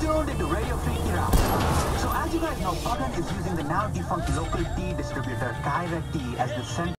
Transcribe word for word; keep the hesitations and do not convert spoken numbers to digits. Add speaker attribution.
Speaker 1: tuned into Radio Free Iraq. So as you guys know, Pagan is using the now defunct local tea distributor Kyra Tea as the center